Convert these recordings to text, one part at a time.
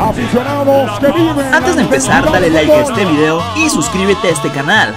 aficionados que viven. Antes de empezar, dale like a este video y suscríbete a este canal.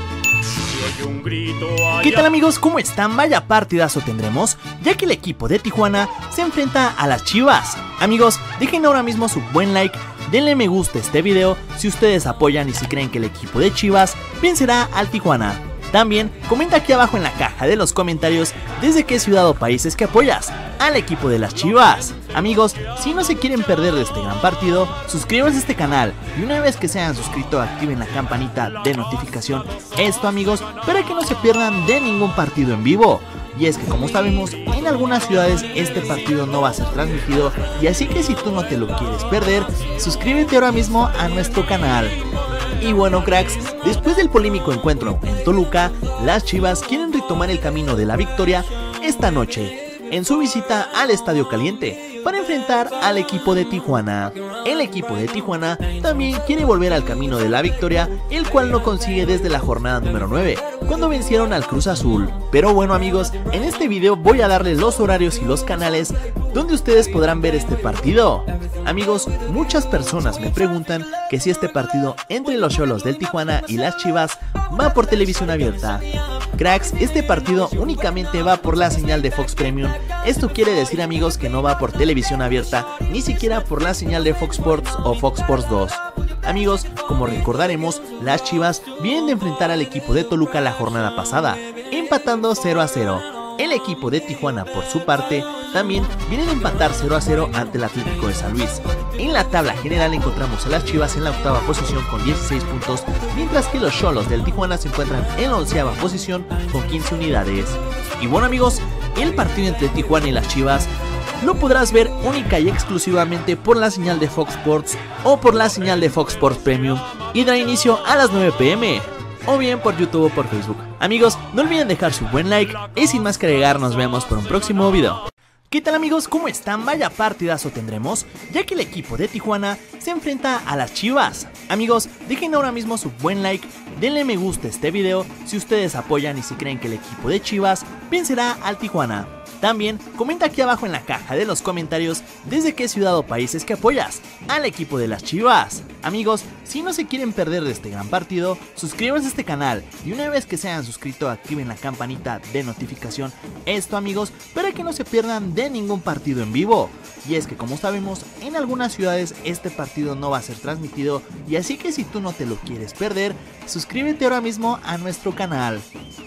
¿Qué tal amigos? ¿Cómo están? Vaya partidazo tendremos, ya que el equipo de Tijuana se enfrenta a las Chivas. Amigos, dejen ahora mismo su buen like, denle me gusta a este video si ustedes apoyan y si creen que el equipo de Chivas vencerá al Tijuana. También comenta aquí abajo en la caja de los comentarios desde qué ciudad o país es que apoyas al equipo de las Chivas. Amigos, si no se quieren perder de este gran partido, suscríbanse a este canal y una vez que se hayan suscrito activen la campanita de notificación. Esto amigos, para que no se pierdan de ningún partido en vivo. Y es que como sabemos, en algunas ciudades este partido no va a ser transmitido y así que si tú no te lo quieres perder, suscríbete ahora mismo a nuestro canal. Y bueno cracks, después del polémico encuentro en Toluca, las Chivas quieren retomar el camino de la victoria esta noche en su visita al Estadio Caliente para enfrentar al equipo de Tijuana. El equipo de Tijuana también quiere volver al camino de la victoria, el cual no consigue desde la jornada número 9, cuando vencieron al Cruz Azul. Pero bueno amigos, en este video voy a darles los horarios y los canales donde ustedes podrán ver este partido. Amigos, muchas personas me preguntan que si este partido entre los Xolos del Tijuana y las Chivas va por televisión abierta. Cracks, este partido únicamente va por la señal de Fox Premium. Esto quiere decir amigos que no va por televisión abierta, ni siquiera por la señal de Fox Sports o Fox Sports 2. Amigos, como recordaremos, las Chivas vienen de enfrentar al equipo de Toluca la jornada pasada, empatando 0-0. El equipo de Tijuana, por su parte, también viene de empatar 0-0 ante el Atlético de San Luis. En la tabla general encontramos a las Chivas en la octava posición con 16 puntos, mientras que los Xolos del Tijuana se encuentran en la onceava posición con 15 unidades. Y bueno amigos, el partido entre Tijuana y las Chivas lo podrás ver única y exclusivamente por la señal de Fox Sports o por la señal de Fox Sports Premium y dará inicio a las 9 p.m. o bien por YouTube o por Facebook. Amigos, no olviden dejar su buen like y sin más que agregar nos vemos por un próximo video. ¿Qué tal amigos? ¿Cómo están? Vaya partidazo tendremos, ya que el equipo de Tijuana se enfrenta a las Chivas. Amigos, dejen ahora mismo su buen like, denle me gusta a este video si ustedes apoyan y si creen que el equipo de Chivas vencerá al Tijuana. También comenta aquí abajo en la caja de los comentarios desde qué ciudad o país es que apoyas al equipo de las Chivas. Amigos, si no se quieren perder de este gran partido, suscríbanse a este canal y una vez que se hayan suscrito activen la campanita de notificación. Esto amigos, para que no se pierdan de ningún partido en vivo. Y es que como sabemos, en algunas ciudades este partido no va a ser transmitido y así que si tú no te lo quieres perder, suscríbete ahora mismo a nuestro canal.